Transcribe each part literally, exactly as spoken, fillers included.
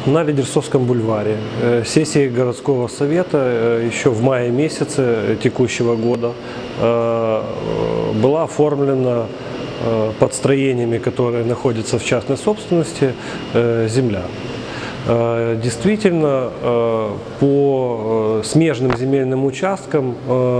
На Лидерцовском бульваре сессией городского совета еще в мае месяце текущего года была оформлена под строениями, которые находятся в частной собственности, земля. Действительно, по смежным земельным участкам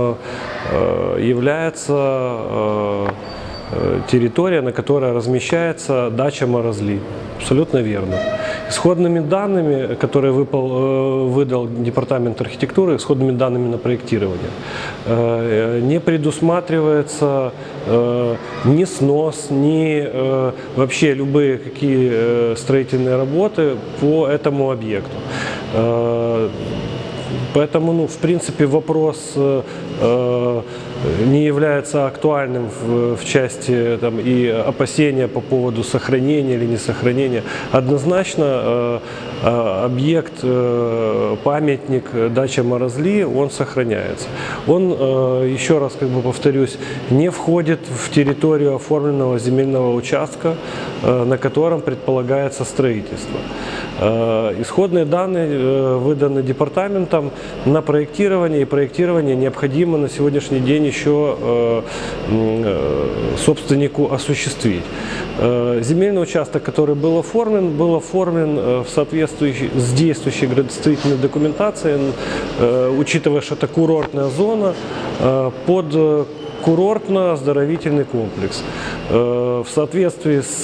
является территория, на которой размещается дача Морозли. Абсолютно верно. Исходными данными, которые выпал, выдал Департамент архитектуры, исходными данными на проектирование, не предусматривается ни снос, ни вообще любые какие строительные работы по этому объекту. Поэтому, ну, в принципе, вопрос э, не является актуальным в, в части там, и опасения по поводу сохранения или не сохранения. Однозначно э, э, объект, э, памятник дача Морозли, он сохраняется. Он, э, еще раз как бы повторюсь, не входит в территорию оформленного земельного участка, э, на котором предполагается строительство. Э, исходные данные э, выданы департаментом на проектирование, и проектирование необходимо на сегодняшний день еще э, э, собственнику осуществить. Э, земельный участок, который был оформлен, был оформлен э, в соответствии с действующей градостроительной документацией, э, учитывая, что это курортная зона, э, под курортно-оздоровительный комплекс. Э, в соответствии с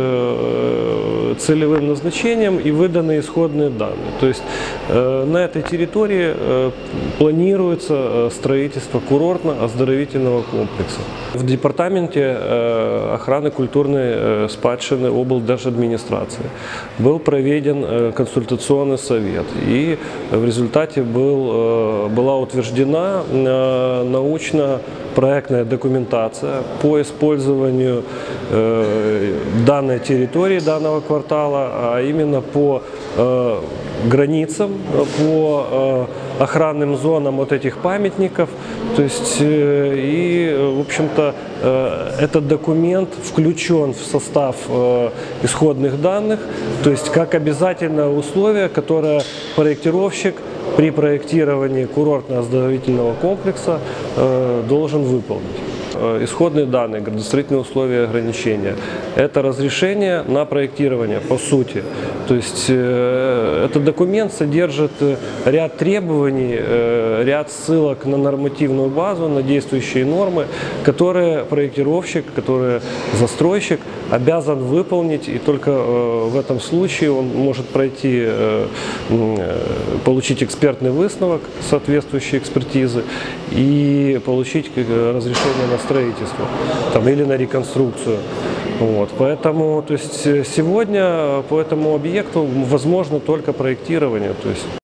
э, целевым назначением и выданы исходные данные. То есть э, на этой территории э, планируется строительство курортно-оздоровительного комплекса. В департаменте э, охраны культурной э, спадщины облдержадминистрации был проведен э, консультационный совет, и в результате был, э, была утверждена э, научно-проектная документация по использованию э, данной территории, данного квартала, а именно по э, границам, по э, охранным зонам вот этих памятников. То есть, э, и, в общем-то, э, этот документ включен в состав э, исходных данных, то есть как обязательное условие, которое проектировщик при проектировании курортно-оздоровительного комплекса э, должен выполнить. Исходные данные, градостроительные условия и ограничения – это разрешение на проектирование, по сути. То есть э, этот документ содержит ряд требований, э, ряд ссылок на нормативную базу, на действующие нормы, которые проектировщик, которые застройщик обязан выполнить, и только э, в этом случае он может пройти, э, э, получить экспертный высновок соответствующей экспертизы и получить разрешение на строительство там, или на реконструкцию. Вот. Поэтому то есть, сегодня по этому объекту возможно только проектирование. То есть